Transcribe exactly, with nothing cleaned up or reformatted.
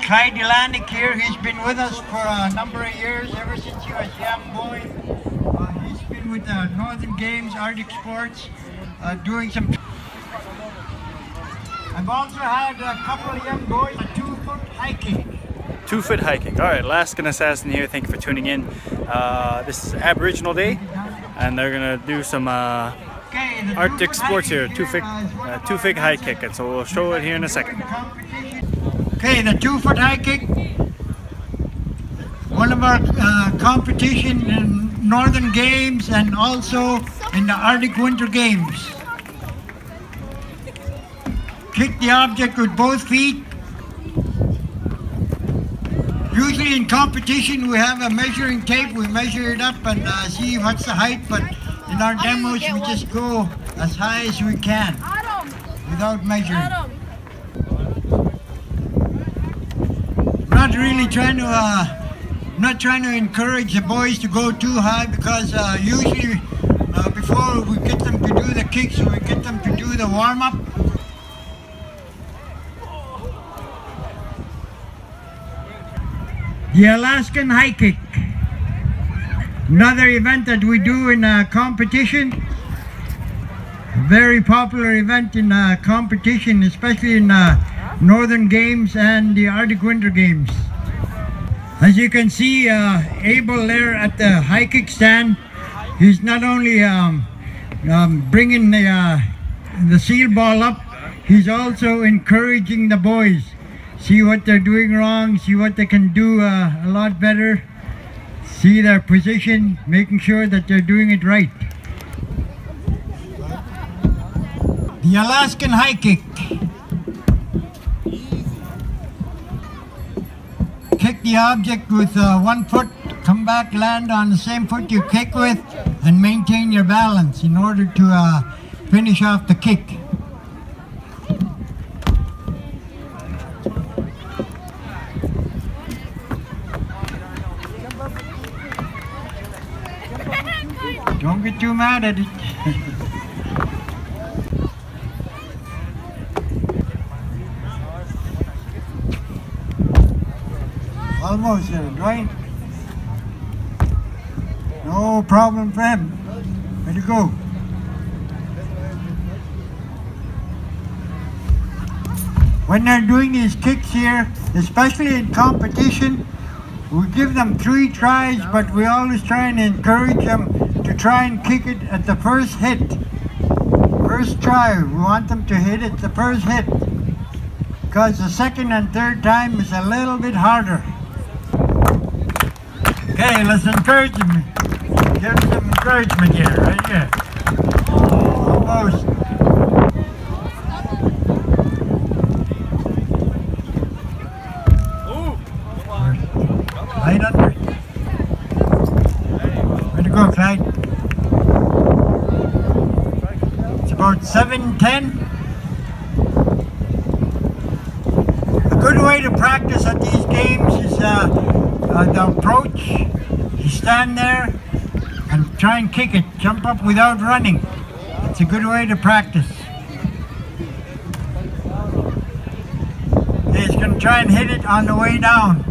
Clyde Delanik here. He's been with us for a number of years, ever since he was a young boy. Uh, he's been with the Northern Games, Arctic Sports, uh, doing some... I've also had a couple of young boys, a two-foot hiking. Two-foot hiking. All right, Alaskan Assassin here. Thank you for tuning in. Uh, this is Aboriginal Day, and they're gonna do some uh, Okay, Arctic sports here. Two-foot, uh, two-foot high kick, and so we'll show it here in a second. Okay, the two-foot high kick. One of our uh, competition in Northern Games and also in the Arctic Winter Games. Kick the object with both feet. Usually in competition we have a measuring tape, we measure it up and uh, see what's the height, but in our demos we just go as high as we can without measuring. Not really trying to, uh, not trying to encourage the boys to go too high, because uh, usually uh, before we get them to do the kicks, we get them to do the warm-up. The Alaskan High Kick, another event that we do in a competition, a very popular event in a competition, especially in uh, Northern Games and the Arctic Winter Games. As you can see, uh, Abel there at the high kick stand, he's not only um, um, bringing the, uh, the seal ball up, he's also encouraging the boys. See what they're doing wrong, see what they can do uh, a lot better, see their position, making sure that they're doing it right. The Alaskan High Kick. Kick the object with uh, one foot, come back, land on the same foot you kick with, and maintain your balance in order to uh, finish off the kick. Don't get too mad at it. Almost there, right? No problem, friend. Way to go. When they're doing these kicks here, especially in competition, we give them three tries, but we always try and encourage them to try and kick it at the first hit. First try, we want them to hit it the first hit, because the second and third time is a little bit harder. Okay, let's encourage them. Give them some encouragement here, right here. Almost. Right under. Way to go, Clyde. It's about seven ten. A good way to practice at these games is uh, uh, the approach. You stand there and try and kick it. Jump up without running. It's a good way to practice. Okay, he's going to try and hit it on the way down.